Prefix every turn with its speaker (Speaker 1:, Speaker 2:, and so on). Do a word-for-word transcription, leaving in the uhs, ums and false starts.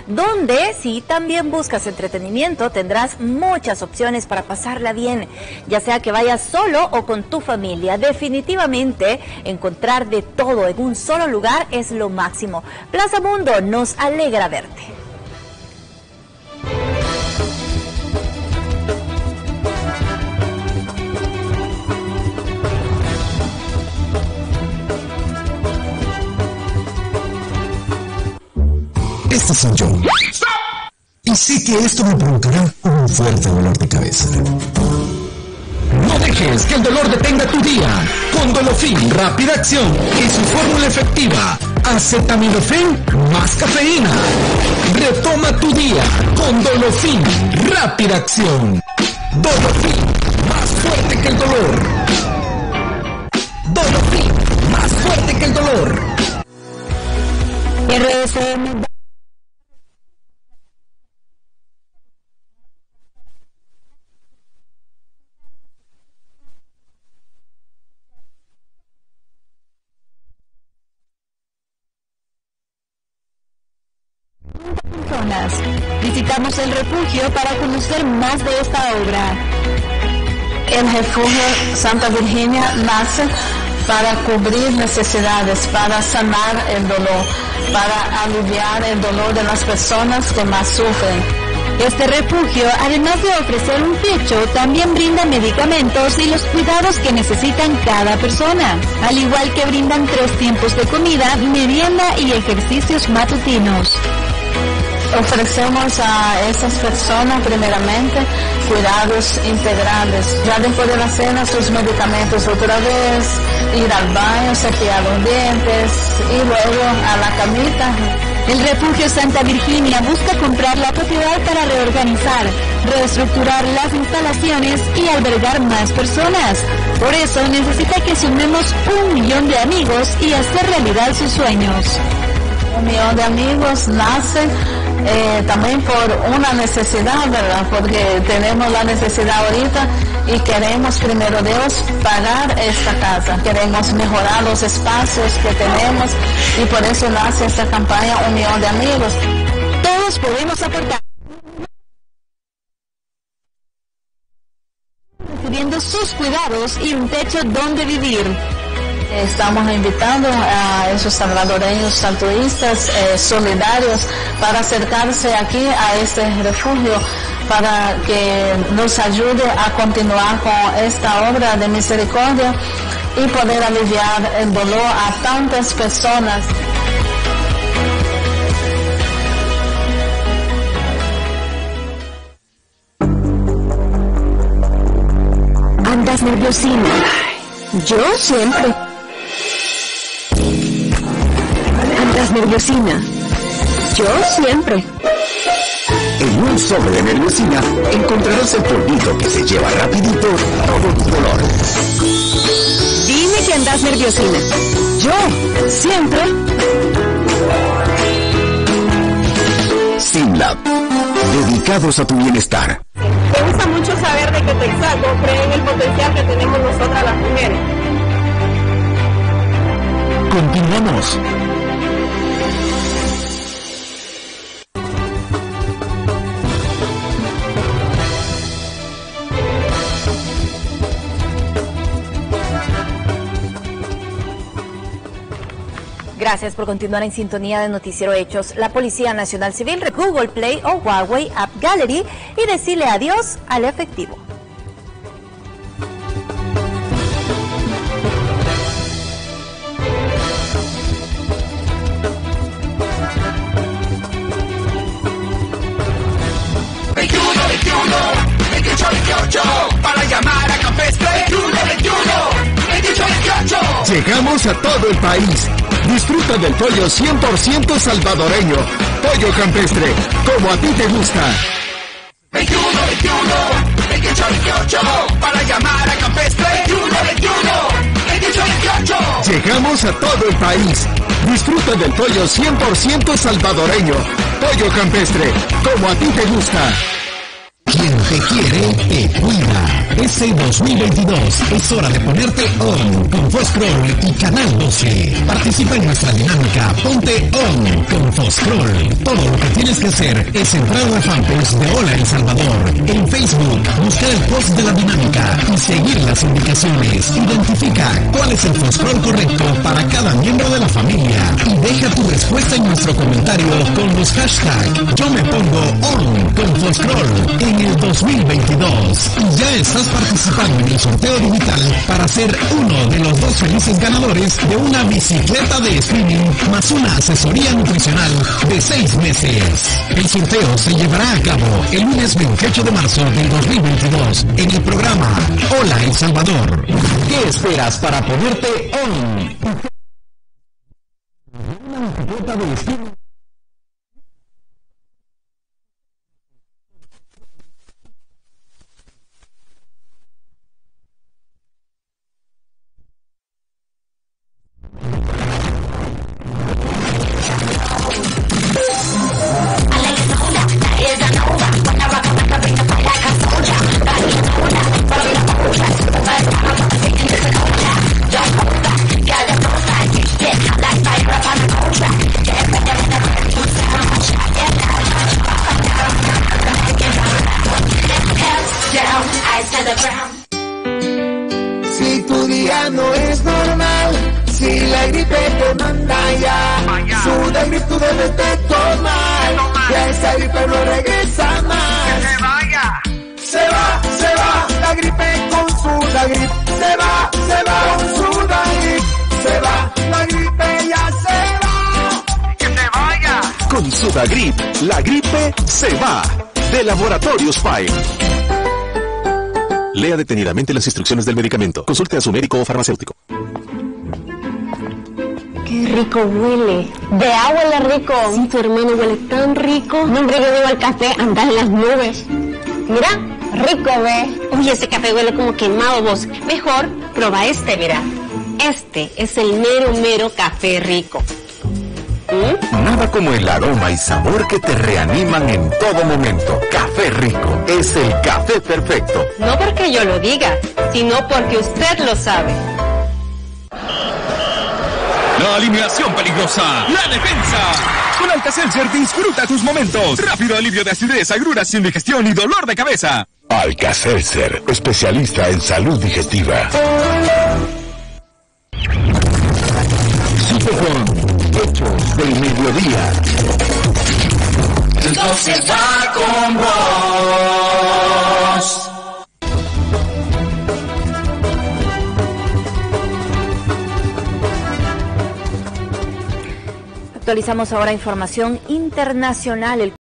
Speaker 1: donde si también buscas entretenimiento tendrás muchas opciones para pasarla bien, ya sea que vayas solo o con tu familia. Definitivamente encontrar de todo en un solo lugar es lo máximo. Plaza Mundo, nos alegra verte.
Speaker 2: Este soy yo. Y sé que esto me provocará un fuerte dolor de cabeza. No dejes que el dolor detenga tu día. Con Dolofin Rápida Acción y su fórmula efectiva, acetaminofén más cafeína. Retoma tu día con Dolofin Rápida Acción. Dolofin, más fuerte que el dolor. Dolofin, más fuerte que el dolor.
Speaker 1: R S M Visitamos el refugio para conocer más de esta obra.
Speaker 3: El refugio Santa Virginia nace para cubrir necesidades, para sanar el dolor, para aliviar el dolor de las personas que más sufren.
Speaker 1: Este refugio, además de ofrecer un techo, también brinda medicamentos y los cuidados que necesitan cada persona, al igual que brindan tres tiempos de comida, merienda y ejercicios matutinos.
Speaker 3: Ofrecemos a esas personas primeramente cuidados integrales. Ya después de la cena sus medicamentos otra vez, ir al baño, cepillar los dientes y luego a la camita.
Speaker 1: El refugio Santa Virginia busca comprar la propiedad para reorganizar, reestructurar las instalaciones y albergar más personas. Por eso necesita que sumemos un millón de amigos y hacer realidad sus sueños.
Speaker 3: Un millón de amigos nace eh, también por una necesidad, ¿verdad? Porque tenemos la necesidad ahorita y queremos, primero Dios, pagar esta casa. Queremos mejorar los espacios que tenemos y por eso nace esta campaña Un Millón de Amigos.
Speaker 1: Todos podemos aportar. Recibiendo sus cuidados y un techo donde vivir.
Speaker 3: Estamos invitando a esos salvadoreños altruistas, eh, solidarios, para acercarse aquí a este refugio, para que nos ayude a continuar con esta obra de misericordia y poder aliviar el dolor a tantas personas.
Speaker 1: ¿Andas nerviosina? Yo siempre. ¿Andas nerviosina? Yo siempre.
Speaker 2: En un sobre de nerviosina encontrarás el polvito que se lleva rapidito todo tu dolor.
Speaker 1: Dime que andas nerviosina. Yo siempre.
Speaker 2: Simlab, dedicados a tu bienestar.
Speaker 4: Me gusta mucho saber de que Texaco cree en el potencial que tenemos nosotras las mujeres.
Speaker 2: Continuamos.
Speaker 1: Gracias por continuar en sintonía de Noticiero Hechos. La Policía Nacional Civil, Google Play o Huawei App Gallery y decirle adiós al efectivo.
Speaker 5: veintiuno, veintiuno, veintiocho, veintiocho, para llamar a Campestre. veintiuno, veintiuno, veintiocho, veintiocho.
Speaker 2: Llegamos a todo el país. Disfruta del pollo cien por ciento salvadoreño. Pollo campestre, como a ti te gusta.
Speaker 5: veintiuno, veintiuno, veintiocho, veintiocho, para llamar a Campestre. veintiuno, veintiuno, veintiocho, veintiocho.
Speaker 2: Llegamos a todo el país. Disfruta del pollo cien por ciento salvadoreño. Pollo campestre, como a ti te gusta. Quien te quiere, te cuida. Este dos mil veintidós es hora de ponerte on con Foscrol y Canal doce. Participa en nuestra dinámica Ponte On con Foscrol. Todo lo que tienes que hacer es entrar a la fanpage de Hola El Salvador. En Facebook, buscar el post de la dinámica y seguir las indicaciones. Identifica cuál es el Foscrol correcto para cada miembro de la familia y deja tu respuesta en nuestro comentario con los hashtags Yo me pongo on con Foscrol en el dos mil veintidós. Y ya estás participando en el sorteo digital para ser uno de los dos felices ganadores de una bicicleta de streaming más una asesoría nutricional de seis meses. El sorteo se llevará a cabo el lunes veintiocho de marzo del dos mil veintidós en el programa Hola El Salvador. ¿Qué esperas para ponerte on? Una bicicleta de streaming.
Speaker 5: Si tu día no es normal, si la gripe te manda ya, Sudagrip tú debes de tomar, que esa gripe no regresa más. Que se vaya. Se va, se va, la gripe con Sudagrip. Se va, se va con Sudagrip. Se va, la gripe ya se va. Que se vaya.
Speaker 6: Con Sudagrip, la gripe se va. De Laboratorios Fire. Lea detenidamente las instrucciones del medicamento. Consulte a su médico o farmacéutico.
Speaker 7: Qué rico huele. De agua huele rico. Sí, tu hermano huele tan rico. No, hombre, yo digo el café anda en las nubes. Mira, rico, ve. Oye, ese café huele como quemado, vos. Mejor, prueba este, mira. Este es el mero, mero café rico. ¿Mm?
Speaker 6: Nada como el aroma y sabor que te reaniman en todo momento. Café Rico es el café perfecto.
Speaker 7: No porque yo lo diga, sino porque usted lo sabe.
Speaker 8: La alineación peligrosa, la defensa. Con Alka-Seltzer disfruta tus momentos. Rápido alivio de acidez, agruras, indigestión y dolor de cabeza.
Speaker 6: Alka-Seltzer, especialista en salud digestiva. Superjuan, hechos del mediodía.
Speaker 5: Entonces va con vos.
Speaker 1: Actualizamos ahora información internacional. El